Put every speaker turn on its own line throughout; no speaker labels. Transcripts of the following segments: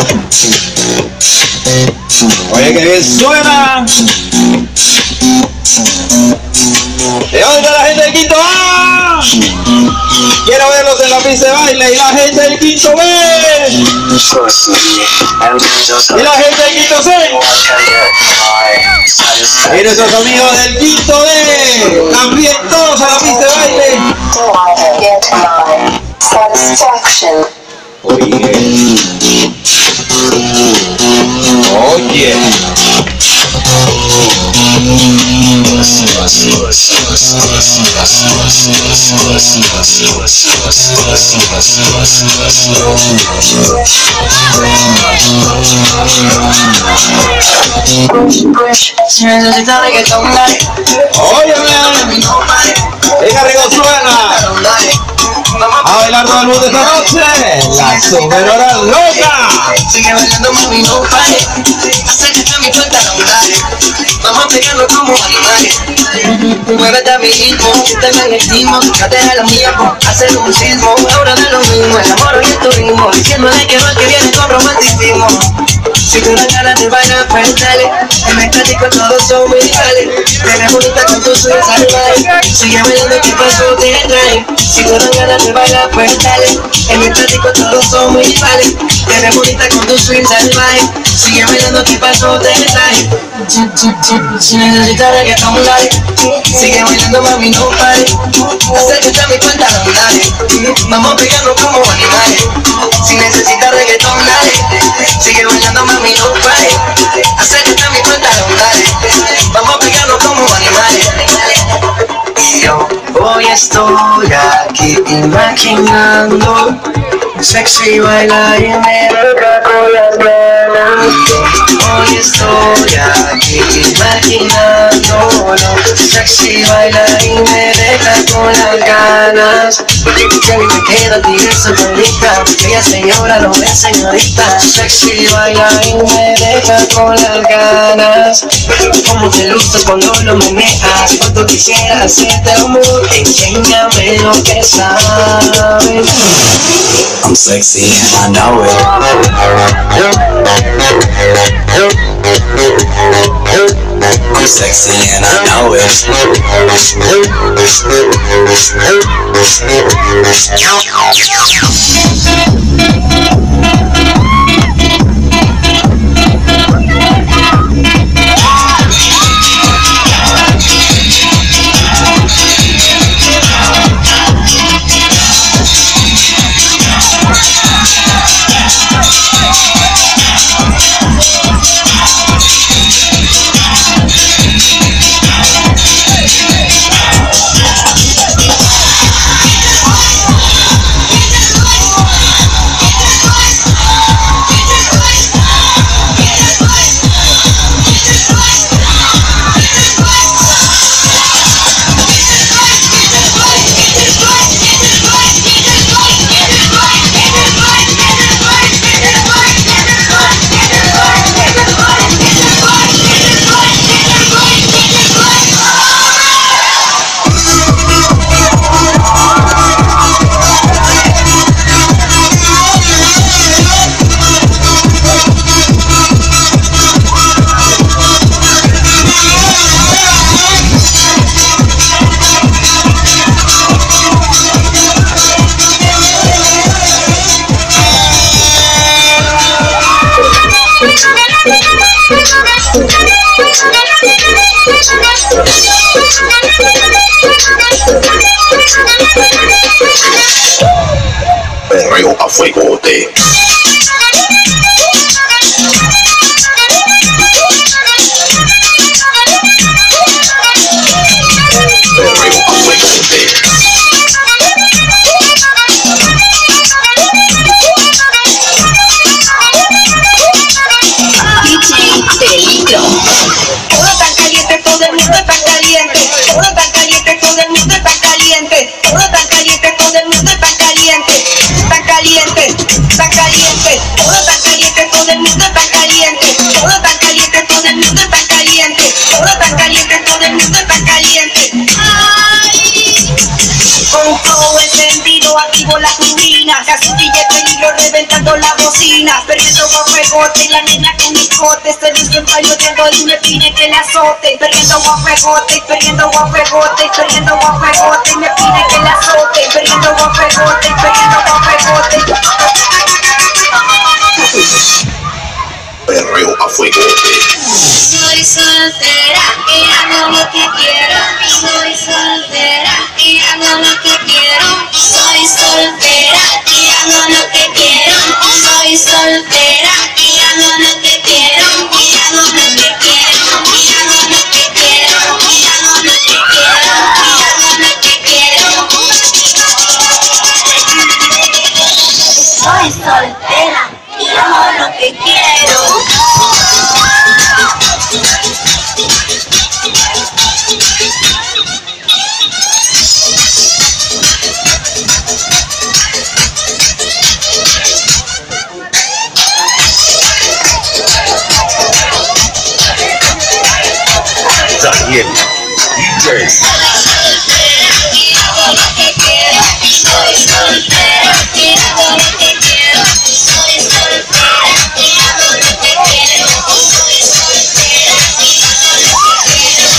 Oye, que bien suena. ¿De dónde está la gente del quinto A? Quiero verlos en la pista de baile. Y la gente del quinto B. Y la gente del quinto C. Y nuestros amigos del quinto D. También todos a la pista de baile. Oye.
Si necesitas reggaetón, dale.
Óyeme. Venga, Rigo, suena. A bailar todo el mundo esta noche. La superhora loca.
Sigue bailando, mami, no pare. Acércate a mi pantalón, dale. Vamos pegando como animales. Muévete a mi ritmo, te magnetismo. Fíjate a la mía, hacer un sismo. Ahora da lo mismo, el amor y el turismo. Diciéndole que va que viene con romanticismo. Si tú no ganas de bailar, pues dale. En el estático todos son muy iguales. Te ves bonita con tu swing salvaje. Sigue bailando, ¿qué pasó? Te trae. Si tú no ganas de bailar, pues dale. En el estático todos son muy iguales. Te ves bonita con tu swing salvaje. Sigue bailando, ¿qué pasó? Te trae. Si necesitas reggaetón, dale. Sigue bailando, mami, no pare. Acércate a mi pantalón, dale. Vamos pegando como animales. Si necesitas reggaetón, dale. Sigue bailando, mami, no pare. Acércate a mi pantalón, dale. Vamos pegando como animales. Y yo hoy estoy aquí imaginando sexy bailarina con las ganas. Hoy estoy aquí imaginando sexy bailarina con las ganas. Si a mí me queda tirar esa bonita, aquella señora lo ve señorita. Sexy bailarín me deja con las ganas. Como te luces cuando lo meneas, cuando quisiera hacerte amor, enséñame lo que sabes.
I'm sexy and I know it. I'm sexy and I know it.
Perreo a fuegote. Perreo a fuegote.
Peligro. Todo tan caliente, todo el mundo está caliente. Todo tan caliente, todo el mundo está caliente. Todo tan caliente, todo el mundo está caliente. Está caliente, está caliente. Todo tan caliente. pegote, la nena con mi cote, se dice un payoteando y me pide que la azote, perdiendo guapegote, perdiendo guapegote, perdiendo guapegote, y me pide que la azote, perdiendo guapegote, perdiendo guapegote.
Perreo a fuego.
Soy soltera y hago lo que quiero. Soy soltera y hago lo que quiero. Soy soltera y hago lo que quiero. Soy soltera y hago lo que quiero. Y hago lo que quiero. Y hago lo que quiero. Y hago lo que quiero. Y hago lo que quiero. Soy soltera y hago lo que quiero.
Daniel DJ.
Soy soltera y hago lo que quiero. Soy soltera y hago lo que quiero. Soy soltera y hago lo que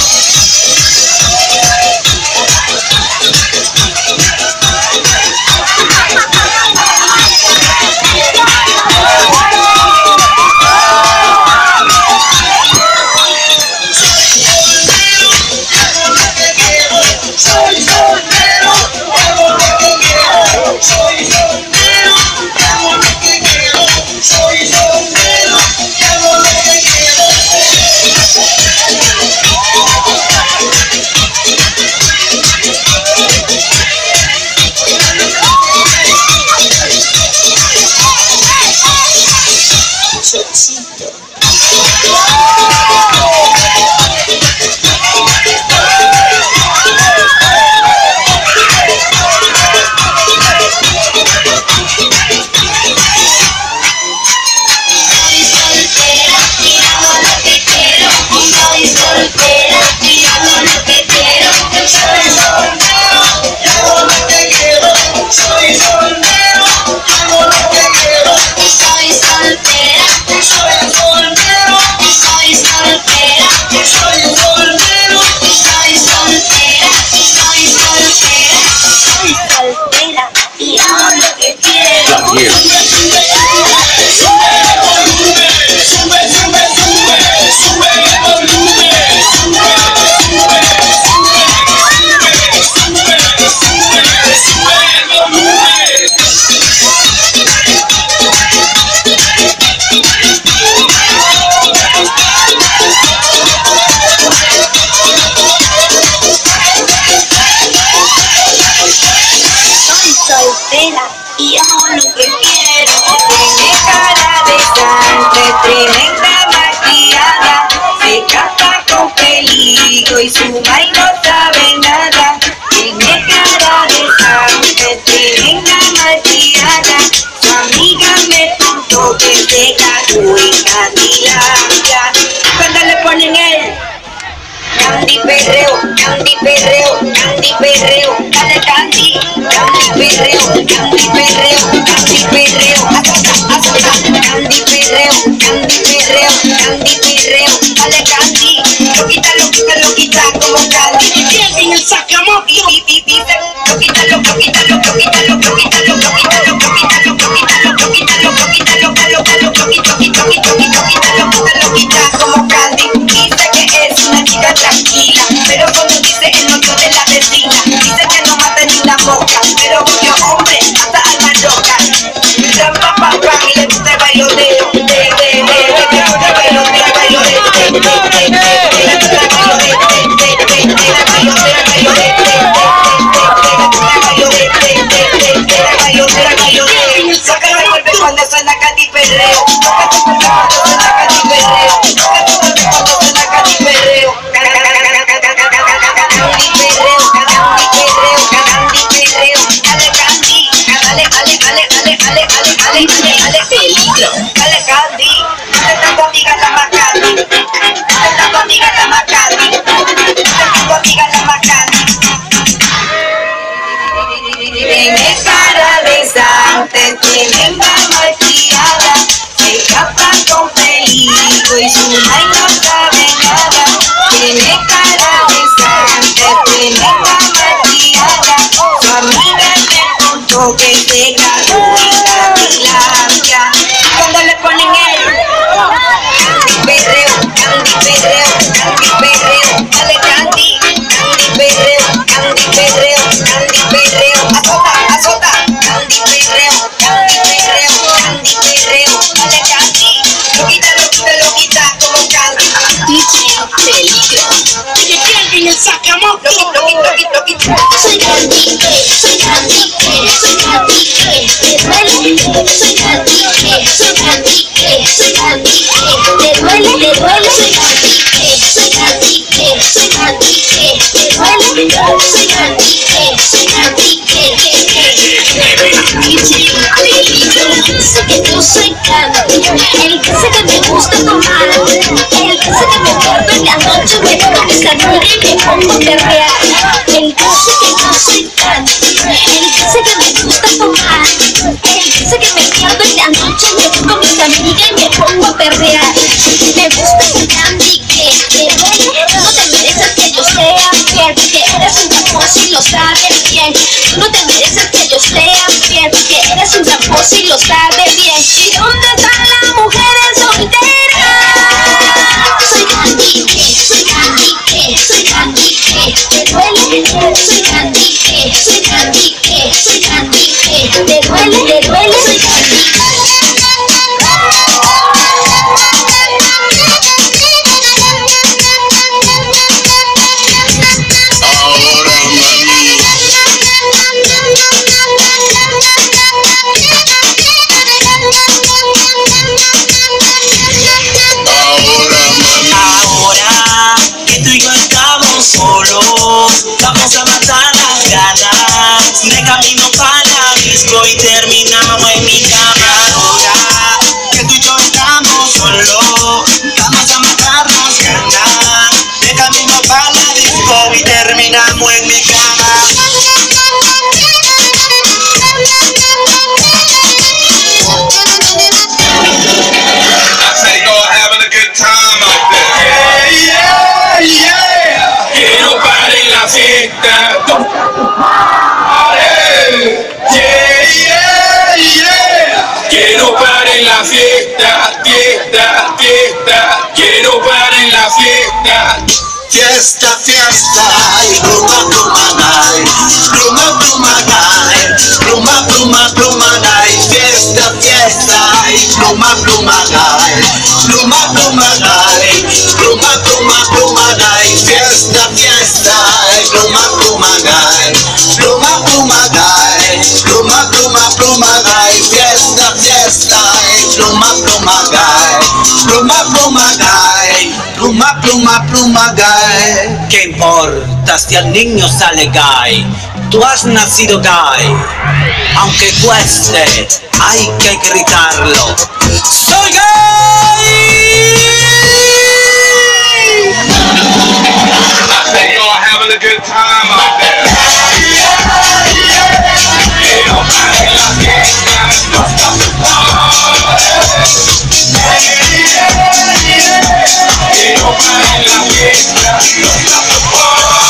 y su mai no sabe nada. Tiene cara de sangre, tremenda maquillada. Su amiga me contó que se casó en Candelaria. Cuando le ponen el Candy perreo, Candy perreo, Candy perreo, dale Candy, Candy perreo, Candy perreo, Candy perreo, azota, Candy perreo, Candy perreo, Candy perreo, dale Candy, lo quita como Candy, en el sacamo, lo quita, como Candy, dice que es una chica tranquila, pero cuando dice el novio de la vecina, dice que no mata ni una mosca, pero mucho hombre mata alma loca. Llama papá y le gusta el bailoteo, cuando suena Candy perreo, tiene cara de santa, tremenda maquillada, se escapa
yo soy Candy, el que sé que me gusta tomar, el que sé que me pierdo en la noche, me pongo mis amigas y me pongo a perrear. El que sé que yo soy Candy, el que sé que me gusta tomar, el que sé que me pierdo en la noche, me pongo mis amigas y me pongo a perrear. Me gusta ese Candy que te duele, no te mereces que yo sea fiel, porque eres un tramposo y lo sabes bien. No te mereces que yo sea fiel, porque eres un tramposo y lo sabes bien. ¿Y dónde están las mujeres solteras? Soy Candy, soy Candy, soy Candy, ¿te duele? Soy Candy, soy Candy, soy Candy, ¿te duele? ¿Te duele? Soy Candy.
Vamos a matar las ganas de camino para la disco y terminamos en mi cama. Ahora que tú y yo estamos solos, vamos a matarnos ganas de camino para la disco y terminamos en mi cama.
I say y'all having a good time out there. Yeah, yeah. Quiero parar en la fiesta. Yeah, yeah, yeah. Quiero parar en la fiesta, fiesta, fiesta. Quiero parar en la fiesta.
Fiesta, fiesta, y pluma, pluma, night. Pluma, pluma, night. Pluma, pluma, pluma, night. Fiesta, fiesta, y pluma, pluma, night. Pluma, pluma, night. Pluma, pluma, pluma, night. Fiesta, fiesta, y pluma, pluma, night. Pluma, pluma, night. Pluma, pluma, pluma, night. Fiesta, fiesta, y pluma, pluma, night. Pluma, pluma, night. Pluma, pluma, pluma, gay. ¿Qué importa si al niño sale gay? Tú has nacido gay. Aunque cueste, hay que gritarlo. ¡Soy gay!
I say y'all having a good time out there. Quiero parar en la fiesta, no stop the party. Quiero parar en la fiesta, no stop the party.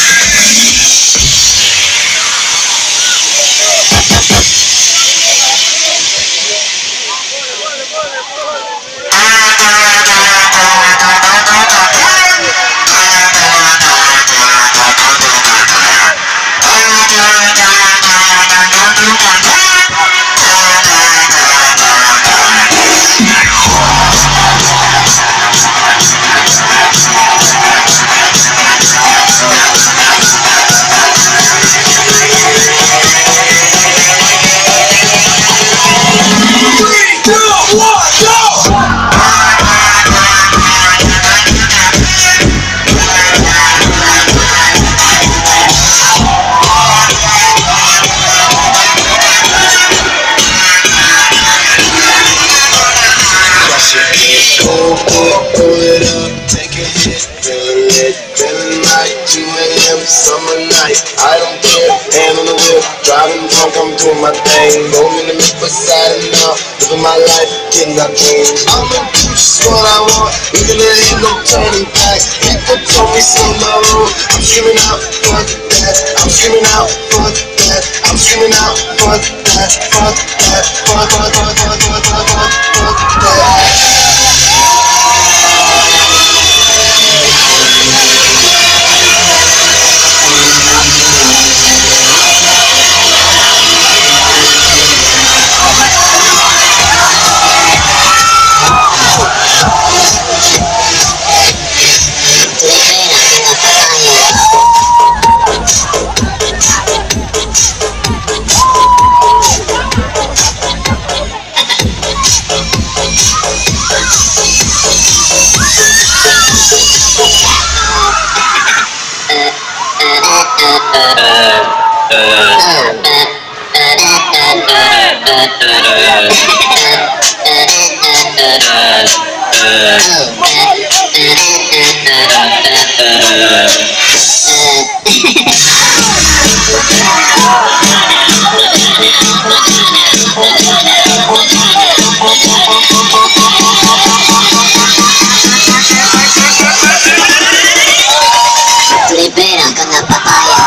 Pull it up, take a hit, feeling lit, feeling like 2 a.m. summer night. I don't care, hand on the wheel, driving drunk, I'm doing my thing. Rolling in the beside and now, living my life, getting that dream. I'ma do just what I want, even there ain't no turning back. People told me slow my road, I'm screaming out, fuck that. I'm screaming out, fuck that. I'm screaming out, fuck that, fuck that, fuck, fuck, fuck, fuck, fuck, fuck, fuck, fuck that.
Libera con la papaya.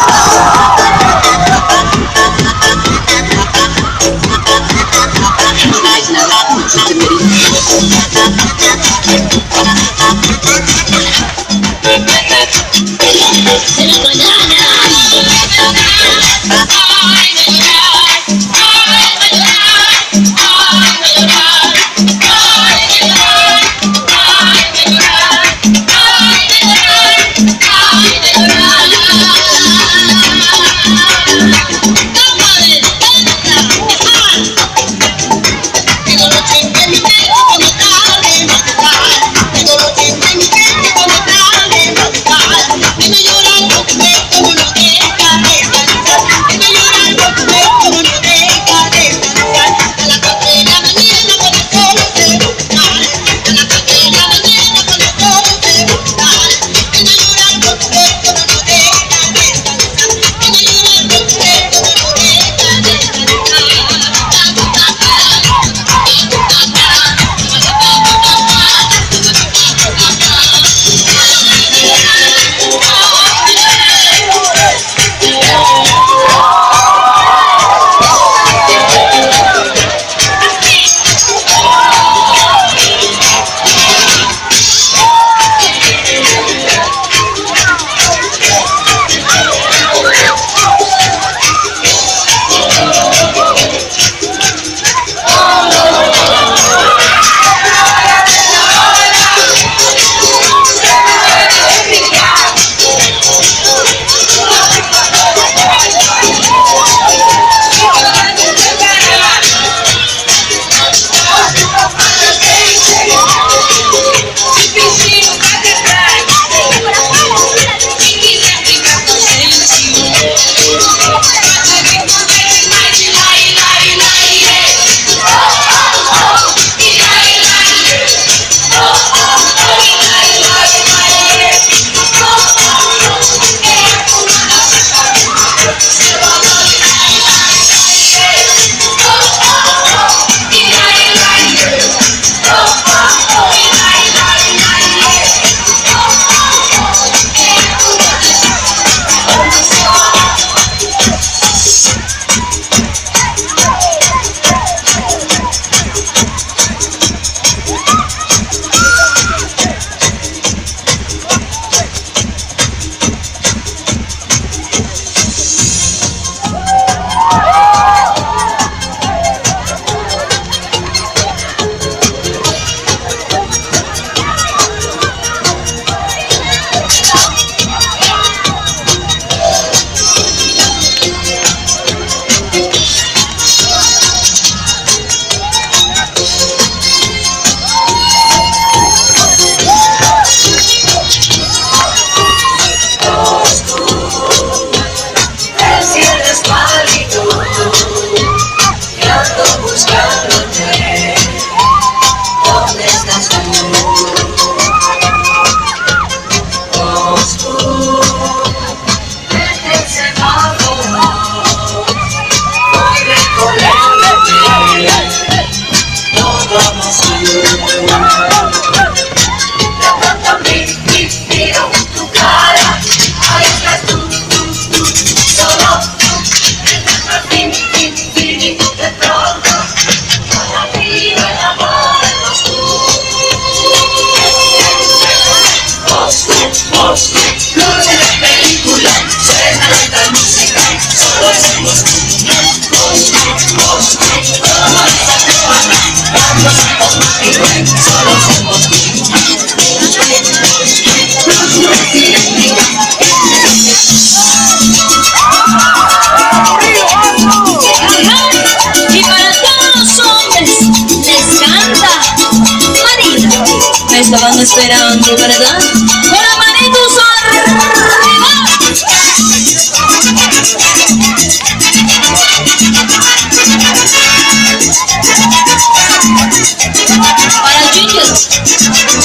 Y para todos los hombres les canta Marina. Me estaban esperando, ¿verdad? Con la manitos arriba. Para Ginger.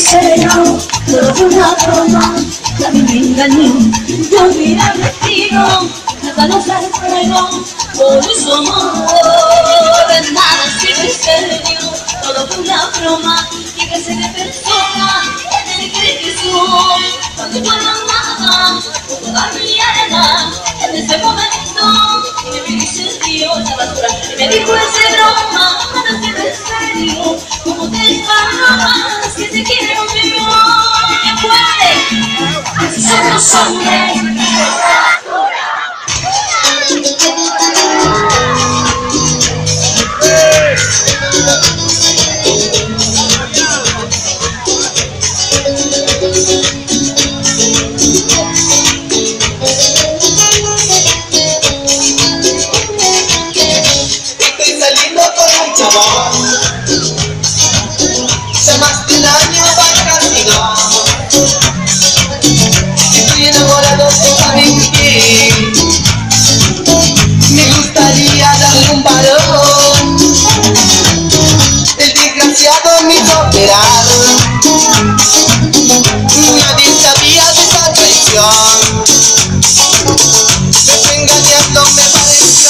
serio, todo fue una broma. La vida me engañó, yo hubiera vestido hasta no ser fuego por su amor. Nada siempre serio, todo fue una broma. Y que se de persona, se cree que soy. Cuando yo no amaba, con toda mi alma, en ese momento, me dice Dios la basura. Y me dijo ese broma, nada siempre serio, como te esparramas, que te quiero yo. ¿Quién puede? Así son los hombres.
Estoy saliendo con un chabón. Ya más de un año va casino. Estoy enamorado totalmente. Me gustaría darle un varón. El desgraciado me hizo operar. Nadie sabía de esa traición. Me fue engañando, me pareció.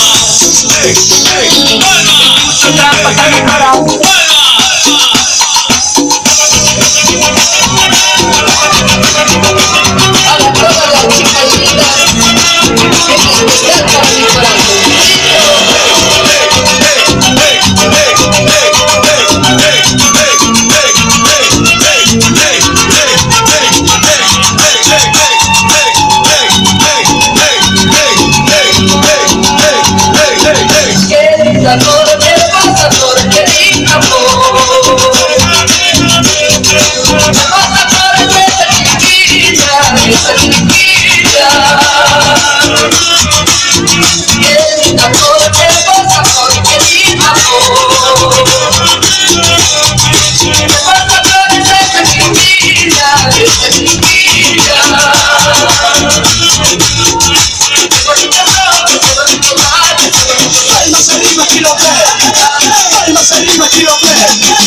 A todas las chicas lindas, en especial para mi corazoncito. ¿Qué amor te pasa por querer amor? Me pasa por esa chiquilla, esa chiquilla. ¿Qué amor te pasa por querer amor? Me pasa por esa chiquilla, esa chiquilla.
Palmas arriba, quiero ver. Palmas arriba, quiero ver.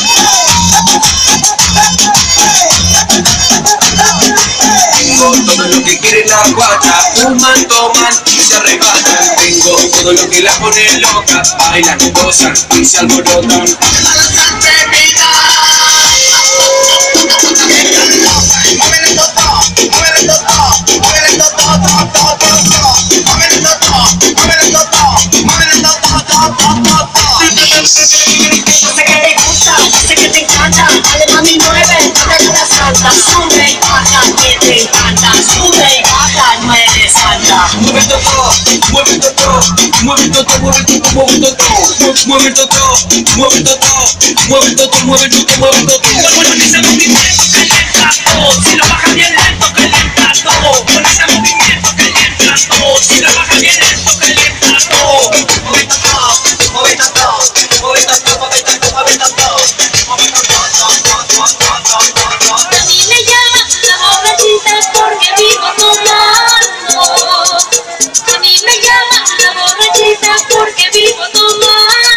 Tengo todo lo que quiere la guata, fuman, toman y se arrebatan. Tengo todo lo que la pone loca, bailan, gozan y se alborotan.
Sé que te gusta, sé que te encanta. Dale mami, mueve, dale la salsa. Sube, baja, que te encanta. Sube, baja, mueve, salsa.
Mueve todo, mueve todo, mueve todo, mueve todo, mueve todo, mueve todo, mueve todo, mueve todo, mueve todo, mueve todo. Con ese movimiento calienta todo, si lo baja bien lento calienta todo. Con ese movimiento calienta todo, si lo baja bien lento calienta todo. Mueve todo, mueve todo, mueve todo, mueve todo, mueve todo, mueve todo.
A mí me llama la borrachita porque vivo tomando. A mí me llama la borrachita porque vivo tomando.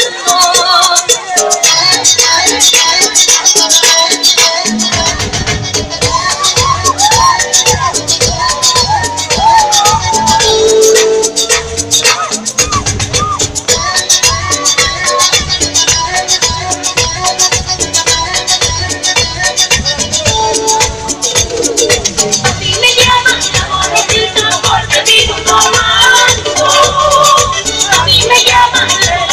A mí me llama la borrachita porque vivo tomando. A mí me llama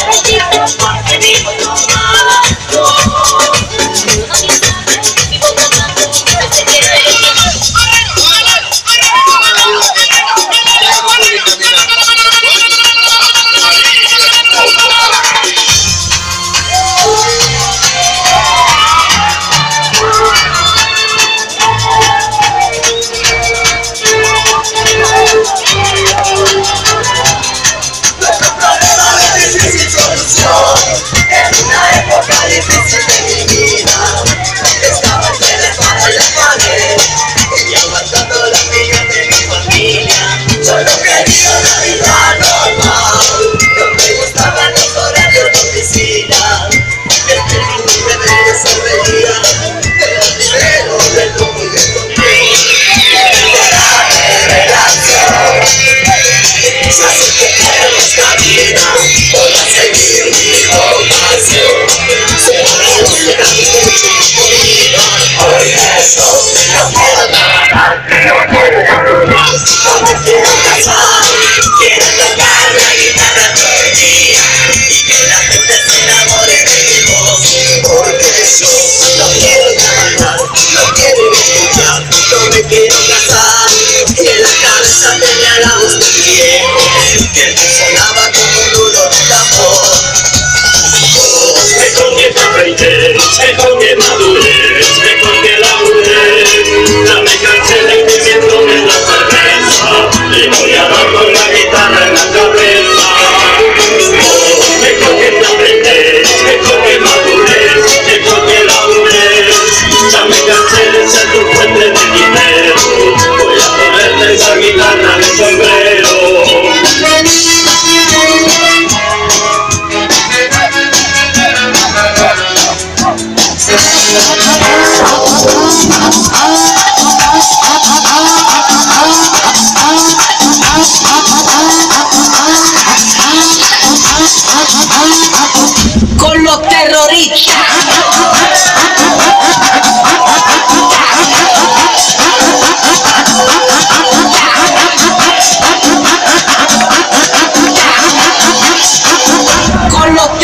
con los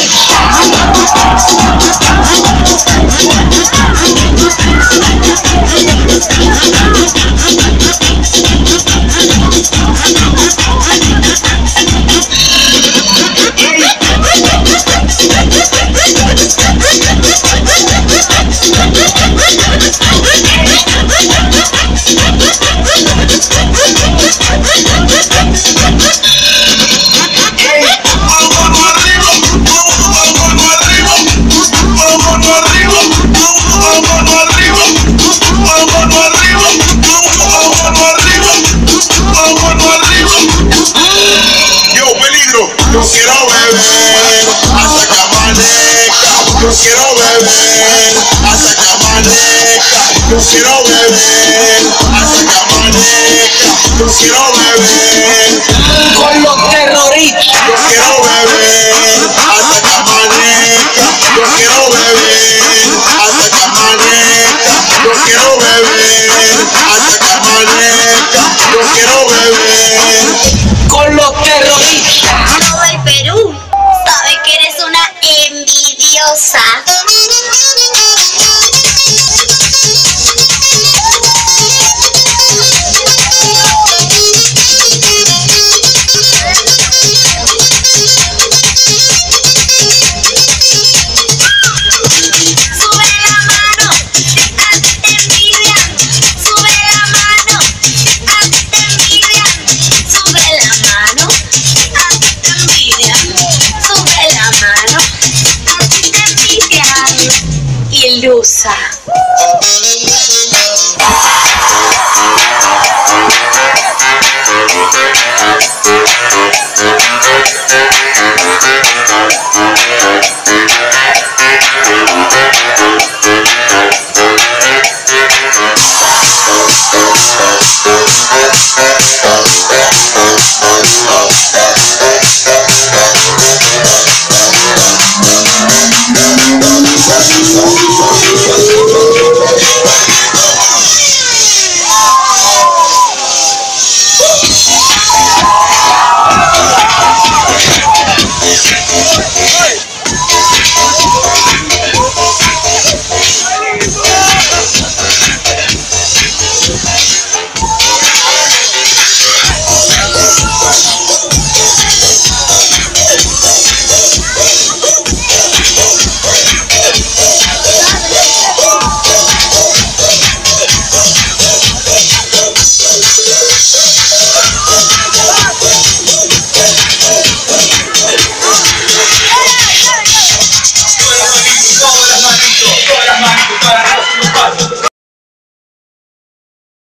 Yo quiero beber hasta que amanezca. Yo quiero beber hasta que amanezca. Yo quiero beber hasta que amanezca. Yo quiero beber
con los terroristas.
Yo quiero beber hasta que amanezca. Yo quiero beber hasta que amanezca. Yo quiero beber hasta que amanezca. Yo quiero beber
con los terroristas.
Todo el Perú sabe que eres una envidiosa. Sube la mano, a ti te envidian. Sube la mano, a ti te envidian. Sube la mano, a ti te envidian. Sube la mano, a ti te envidian. Ilusa.